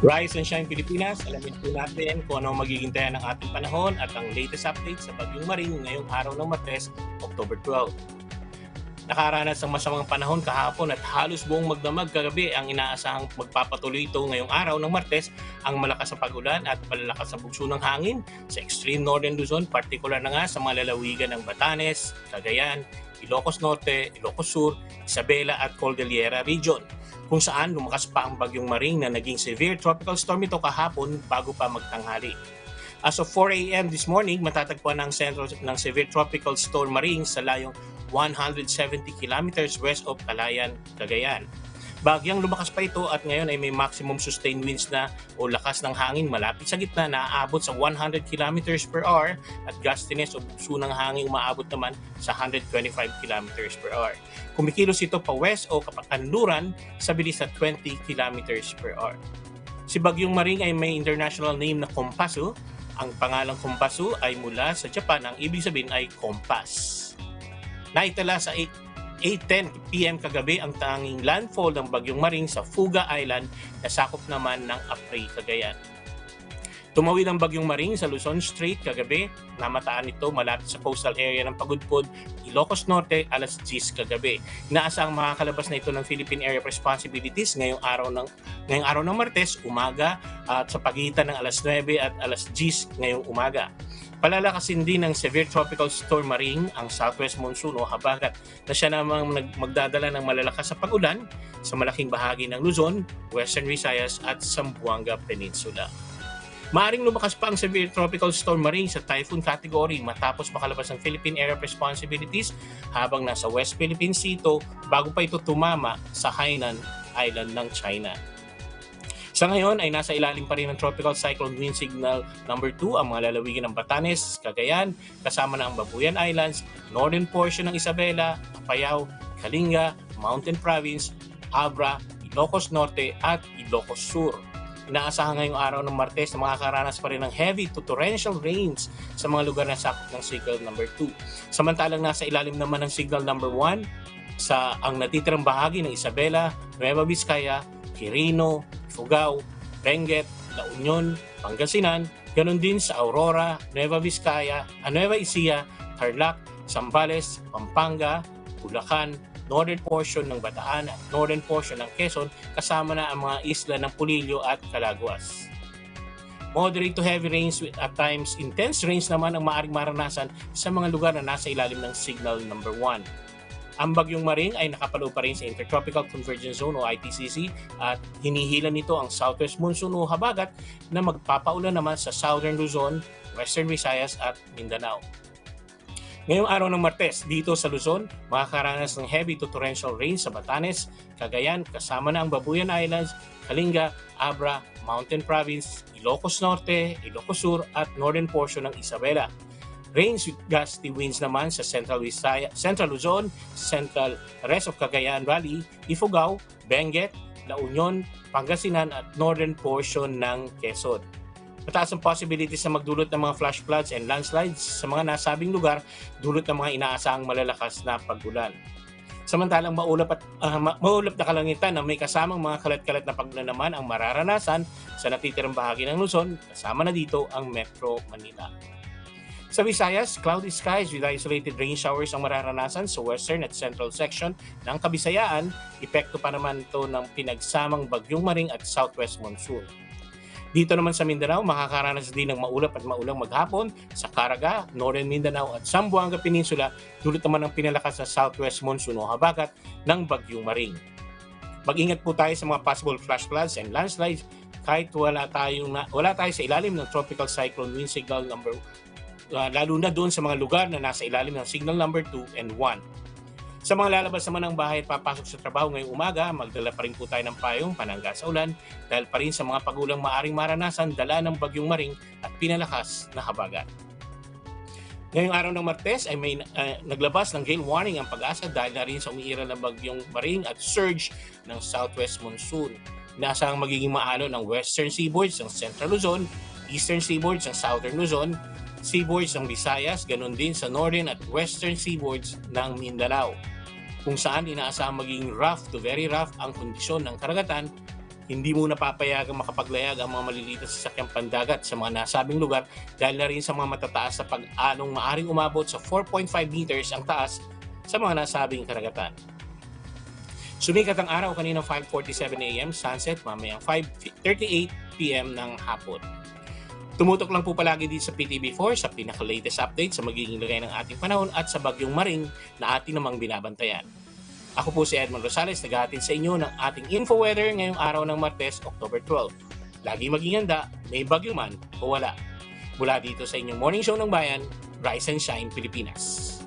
Rise and Shine Pilipinas, alamin po natin kung ano ang magiging taya ng ating panahon at ang latest update sa Bagyong Maring ngayong araw ng Martes, October 12. Nakaranas ng masamang panahon kahapon at halos buong magdamag kagabi ang inaasahang magpapatuloy ito ngayong araw ng Martes ang malakas na pag-ulan at malalakas na bugso ng hangin sa extreme northern Luzon, partikular na nga sa mga lalawigan ng Batanes, Cagayan, Ilocos Norte, Ilocos Sur, Isabela at Cordillera Region, kung saan lumakas pa ang Bagyong Maring na naging severe tropical storm ito kahapon bago pa magtanghali. As of 4 a.m. this morning, matatagpuan ang sentro ng severe tropical storm Maring sa layong 170 kilometers west of Calayan, Cagayan. Bagyang lumakas pa ito at ngayon ay may maximum sustained winds na o lakas ng hangin malapit sa gitna na aabot sa 100 kilometers per hour at gustiness o bugso ng hangin umaabot naman sa 125 kilometers per hour. Kumikilos ito pa west o kapakanluran sa bilis na 20 kilometers per hour. Si Bagyong Maring ay may international name na Kompasu. Ang pangalang Kompasu ay mula sa Japan, ang ibig sabihin ay kompas. Naitala sa 8:10 p.m. kagabi ang tanging landfall ng Bagyong Maring sa Fuga Island na sakop naman ng Apray, Cagayan. Tumawid ang Bagyong Maring sa Luzon Strait kagabi, namataan ito malapit sa coastal area ng Pagudpud, Ilocos Norte, alas 10 kagabi. Inaasang makakalabas na ito ng Philippine Area of Responsibilities ngayong araw ng Martes, umaga at sa pagitan ng alas 9 at alas 10 ngayong umaga. Palalakasin din ng severe tropical storm Maring ang southwest monsoon o habagat na siya namang magdadala ng malalakas sa pag-ulan sa malaking bahagi ng Luzon, Western Visayas at Zamboanga Peninsula. Maaring lumakas pa ang severe tropical storm Maring sa typhoon category matapos makalabas ng Philippine Area of Responsibilities habang nasa West Philippine Sea ito bago pa ito tumama sa Hainan Island ng China. Sa ngayon ay nasa ilalim pa rin ng Tropical Cyclone Wind Signal number 2 ang mga lalawigan ng Batanes, Cagayan, kasama na ang Babuyan Islands, northern portion ng Isabela, Apayao, Kalinga, Mountain Province, Abra, Ilocos Norte at Ilocos Sur. Inaasahan ngayong araw ng Martes na makakaranas pa rin ng heavy to torrential rains sa mga lugar na sakop ng signal number 2. Samantalang nasa ilalim naman ng signal number 1 sa ang natitirang bahagi ng Isabela, Nueva Vizcaya, Quirino, Ifugao, Benguet, La Union, Pangasinan, ganoon din sa Aurora, Nueva Vizcaya, Nueva Ecija, Tarlac, Zambales, Pampanga, Bulacan, northern portion ng Bataan at northern portion ng Quezon kasama na ang mga isla ng Pulilio at Calaguas. Moderate to heavy rains with at times intense rains naman ang maaaring maranasan sa mga lugar na nasa ilalim ng signal number 1. Ang Bagyong Maring ay nakapalo pa rin sa Intertropical Convergence Zone o ITCZ at hinihila nito ang southwest monsoon o habagat na magpapaulan naman sa southern Luzon, western Visayas at Mindanao. Ngayong araw ng Martes, dito sa Luzon, makakaranas ng heavy to torrential rain sa Batanes, Cagayan, kasama na ang Babuyan Islands, Kalinga, Abra, Mountain Province, Ilocos Norte, Ilocos Sur at northern portion ng Isabela. Rains with gusty winds naman sa Central Luzon, Central rest of Cagayan Valley, Ifugao, Benguet, La Union, Pangasinan at northern portion ng Quezon. Mataas ang possibilities na magdulot ng mga flash floods and landslides sa mga nasabing lugar dulot ng mga inaasahang malalakas na pag-ulan. Samantalang maulap na kalangitan na may kasamang mga kalat-kalat na pag-ulan naman ang mararanasan sa natitirang bahagi ng Luzon, kasama na dito ang Metro Manila. Sa Visayas, cloudy skies with isolated rain showers ang mararanasan sa western at central section ng Kabisayaan. Epekto pa naman ito ng pinagsamang Bagyong Maring at southwest monsoon. Dito naman sa Mindanao, makakaranas din ng maulap at maulang maghapon sa Caraga, northern Mindanao at Zamboanga Peninsula dulot naman ng pinalakas na southwest monsoon o habagat ng Bagyong Maring. Mag-ingat po tayo sa mga possible flash floods and landslides kahit wala tayo sa ilalim ng Tropical Cyclone Wind Signal number lalo na doon sa mga lugar na nasa ilalim ng signal number 2 and 1. Sa mga lalabas naman ng bahay at papasok sa trabaho ngayong umaga, magdala pa rin po tayo ng payong panangga sa ulan dahil pa rin sa mga pagulang maaring maranasan dala ng Bagyong Maring at pinalakas na habagat. Ngayong araw ng Martes ay may naglabas ng gale warning ang Pag-asa dahil na rin sa umiiral ng Bagyong Maring at surge ng southwest monsoon. Inaasahang magiging maalon ang western seaboards ng Central Luzon, eastern seaboards ng southern Luzon, seaboards ng Visayas, ganun din sa northern at western seaboards ng Mindanao, kung saan inaasahang magiging rough to very rough ang kondisyon ng karagatan Hindi muna papayagang makapaglayag ang mga maliliit na sasakyang pandagat sa mga nasabing lugar dahil na rin sa mga matataas na pag-along maaring umabot sa 4.5 meters ang taas sa mga nasabing karagatan. Sumikat ang araw kaninang 5:47 AM sunset, mamayang 5:38 PM ng hapon. Tumutok lang po palagi dito sa PTV4 sa pinaka-latest update sa magiging lagay ng ating panahon at sa bagyong Maring na ating namang binabantayan. Ako po si Edmond Rosales, naghahatid sa inyo ng ating info weather ngayong araw ng Martes, October 12. Lagi maging handa, may bagyo man o wala. Mula dito sa inyong morning show ng bayan, Rise and Shine Pilipinas.